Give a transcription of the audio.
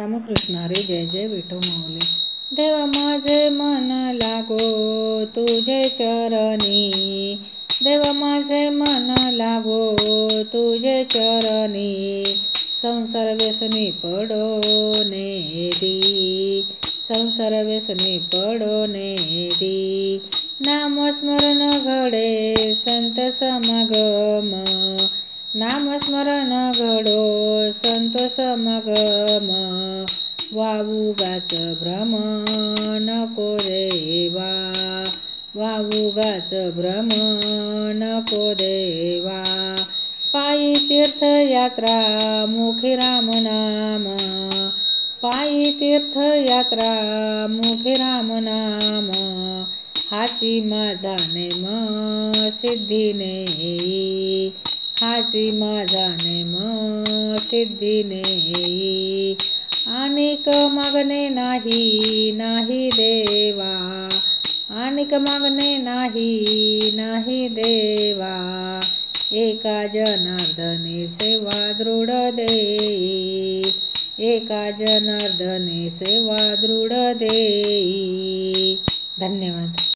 रामकृष्ण हरी. जय जय विठू माऊली. देव माझे मन लागो तुझे चरणी, देव माझे मन लागो तुझे चरणी. संसार व्यसनी पडो नेदी, संसार व्यसनी पडो नेदी. नामस्मरण घडे संत समागम, नामस्मरण घडो संत समागम. वावुगाच भ्रम नको देवा, वावुगाच भ्रम नको देवा. पायी तीर्थयात्रा मुखी राम नाम, पायी तीर्थयात्रा मुखी राम नाम. हाची माझा नेम सिद्धी नेई, हाची माझा नेम सिद्धी नेई. अनेक मागणे नाही नाही देवा, अनेक मागणे नाही नाही देवा. एका जनार्दनी सेवा दृढ देई, एका जनार्दनी सेवा दृढ देई. धन्यवाद.